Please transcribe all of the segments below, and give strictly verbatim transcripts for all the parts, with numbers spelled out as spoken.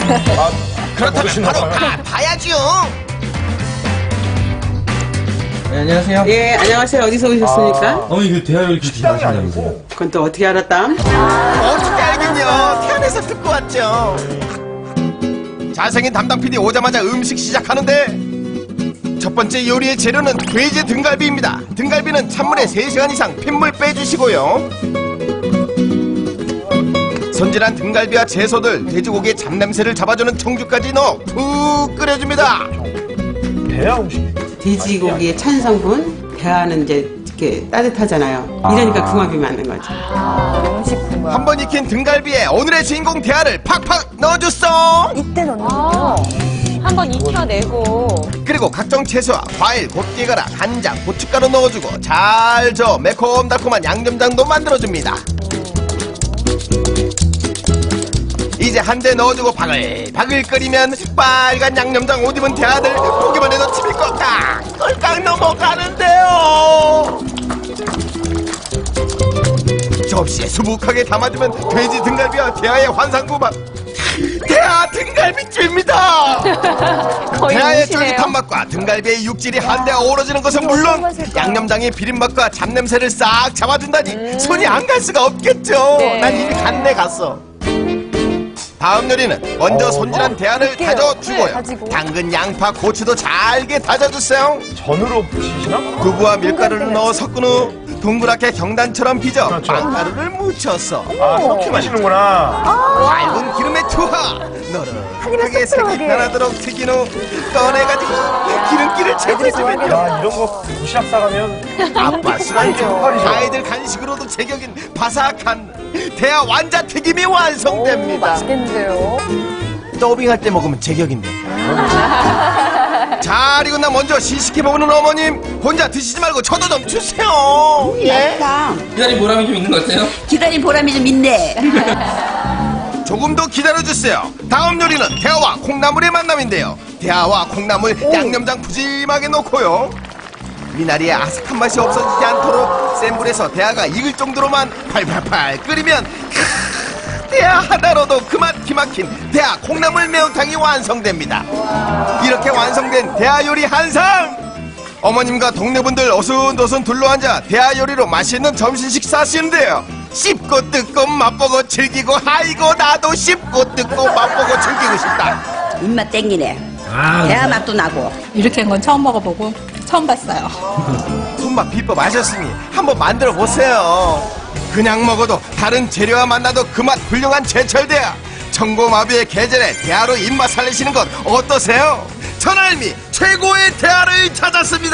아, 그렇다면 바로 가봐야죠. 네, 안녕하세요. 예, 안녕하세요. 어디서 오셨습니까? 아, 어머니 그 대화를 이렇게 진행하신다면서요? 그건 또 어떻게 알았다? 어떻게 알겠냐. 태안에서 듣고 왔죠. 잘생긴 담당 피디 오자마자 음식 시작하는데 첫 번째 요리의 재료는 돼지 등갈비입니다. 등갈비는 찬물에 세 시간 이상 핏물 빼주시고요. 손질한 등갈비와 채소들, 돼지고기의 잡냄새를 잡아주는 청주까지 넣어 푹 끓여줍니다. 대야 음식이. 돼지고기의 찬 성분, 대하는 이제 이렇게 따뜻하잖아요. 이러니까 궁합이 맞는 거죠. 한 번 익힌 등갈비에 오늘의 주인공 대하를 팍팍 넣어줬어. 이때 넣는군요. 한번 익혀내고 그리고 각종 채소와 과일, 곱게가라, 간장, 고춧가루 넣어주고 잘 저어 매콤달콤한 양념장도 만들어줍니다. 이제 한 대 넣어주고 바글바글 끓이면 빨간 양념장 옷 입은 대하들 보기만 해도 침이 꼴깍 꼴깍 넘어가는데요. 접시에 수북하게 담아주면 돼지 등갈비와 대하의 환상궁합 대하 등갈비찜입니다. 대하의 쫄깃한 맛과 등갈비의 육질이 한데 어우러지는 것은 물론 양념장의 비린맛과 잡냄새를 싹 잡아준다니 음. 손이 안 갈 수가 없겠죠. 네. 난 이미 갔네 갔어. 다음 요리는 먼저 어, 손질한 대하를 어, 다져주고요. 네, 당근, 양파, 고추도 잘게 다져주세요. 전으로 부시시나? 두부와 밀가루를 넣어 섞은 후 동그랗게 경단처럼 빚어 그렇죠. 빵가루를 묻혀서 아, 그렇게 마시는구나. 아, 맑은 기름에 투하 너릇하게 색이 변하도록 튀긴 후 꺼내가지고 기름기를 채워주면 야, 이런 거 도시락 싸가면 아빠 술안주 아이들 간식으로도 제격인 바삭한 대하 완자 튀김이 완성됩니다. 오, 맛있겠는데요. 더빙할 때 먹으면 제격인데. 자, 그리고 나 먼저 시식해보는 어머님 혼자 드시지 말고 저도 좀 주세요. 예? 기다린 보람이 좀 있는 것 같아요? 기다린 보람이 좀 있네. 조금 더 기다려주세요. 다음 요리는 대하와 콩나물의 만남인데요. 대하와 콩나물 오. 양념장 푸짐하게 넣고요. 미나리의 아삭한 맛이 없어지지 않도록 센 불에서 대하가 익을 정도로만 팔팔팔 끓이면 대하 하나로도 그맛 기막힌 대하 콩나물 매운탕이 완성됩니다. 이렇게 완성된 대하 요리 한상! 어머님과 동네분들 어순도순 둘러앉아 대하 요리로 맛있는 점심 식사하시는데요. 씹고 뜯고 맛보고 즐기고 아이고 나도 씹고 뜯고 맛보고 즐기고 싶다. 입맛 땡기네. 아, 대하 맛도 나고. 이렇게 한 건 처음 먹어보고 처음 봤어요. 손맛 비법 아셨으니 한번 만들어 보세요. 그냥 먹어도 다른 재료와 만나도 그 맛 훌륭한 제철 대하. 청고마비의 계절에 대하로 입맛 살리시는 건 어떠세요? 전할미 최고의 대하를 찾았습니다.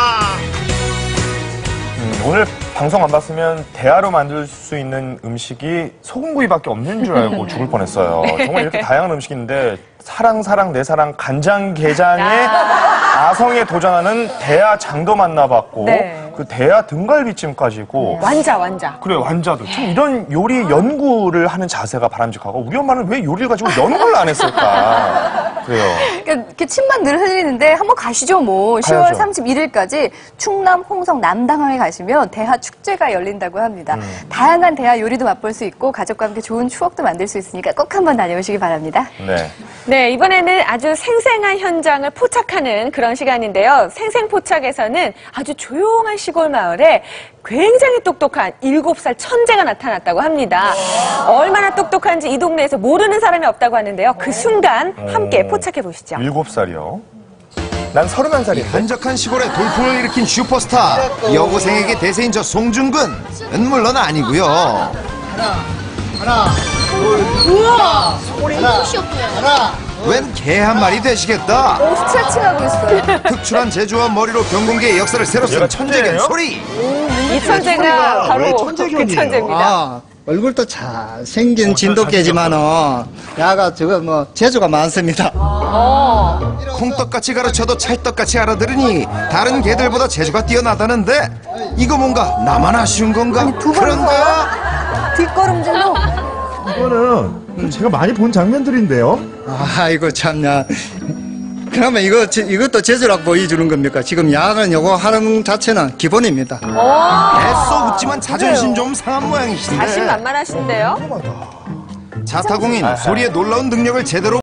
음, 오늘 방송 안 봤으면 대하로 만들 수 있는 음식이 소금구이밖에 없는 줄 알고 죽을 뻔했어요. 정말 이렇게 다양한 음식인데 사랑 사랑 내 사랑 간장게장에 아성에 도전하는 대하 장도 만나봤고 네. 그 대하 등갈비찜까지고 완자 완자. 그래 완자도 참 이런 요리 연구를 하는 자세가 바람직하고 우리 엄마는 왜 요리를 가지고 연구를 안 했을까 그래요. 그러니까 이렇게 침만 늘 흘리는데 한번 가시죠 뭐. 시월 삼십일일까지 충남 홍성 남당항에 가시면 대하 축제가 열린다고 합니다. 음. 다양한 대하 요리도 맛볼 수 있고 가족과 함께 좋은 추억도 만들 수 있으니까 꼭 한번 다녀오시기 바랍니다. 네. 네, 이번에는 아주 생생한 현장을 포착하는 그런 시간인데요. 생생포착에서는 아주 조용한 시골 마을에 굉장히 똑똑한 일곱 살 천재가 나타났다고 합니다. 얼마나 똑똑한지 이 동네에서 모르는 사람이 없다고 하는데요. 그 순간 함께 포착해 보시죠. 일곱 살이요? 난 서른한 살인데. 한적한 시골에 돌풍을 일으킨 슈퍼스타 여고생에게 대세인 저 송중근은 물론 아니고요. 하나, 하나, 둘, 우와! 하나, 하나, 웬 개 한 마리 되시겠다. 오, 스트레칭하고 있어요. 특출한 재주와 머리로 경공계의 역사를 새로 쓴 천재견 소리. 이 천재가 바로 그 천재입니다. 아, 얼굴도 잘생긴 진돗개지만은 야가 저거 뭐 재주가 많습니다. 어. 콩떡같이 가르쳐도 찰떡같이 알아들으니 다른 개들보다 재주가 뛰어나다는데 이거 뭔가 나만 아쉬운 건가? 아니, 두 그런 거야? 뒷걸음질로. 이거는 제가 많이 본 장면들인데요. 아이고 참나. 그러면 이거 이것도 재주라고 보여주는 겁니까? 지금 야는 요거 하는 자체는 기본입니다. 애써 웃지만 자존심 좀 상한 모양이신데. 자신만만하신데요? 자타공인 소리의 놀라운 능력을 제대로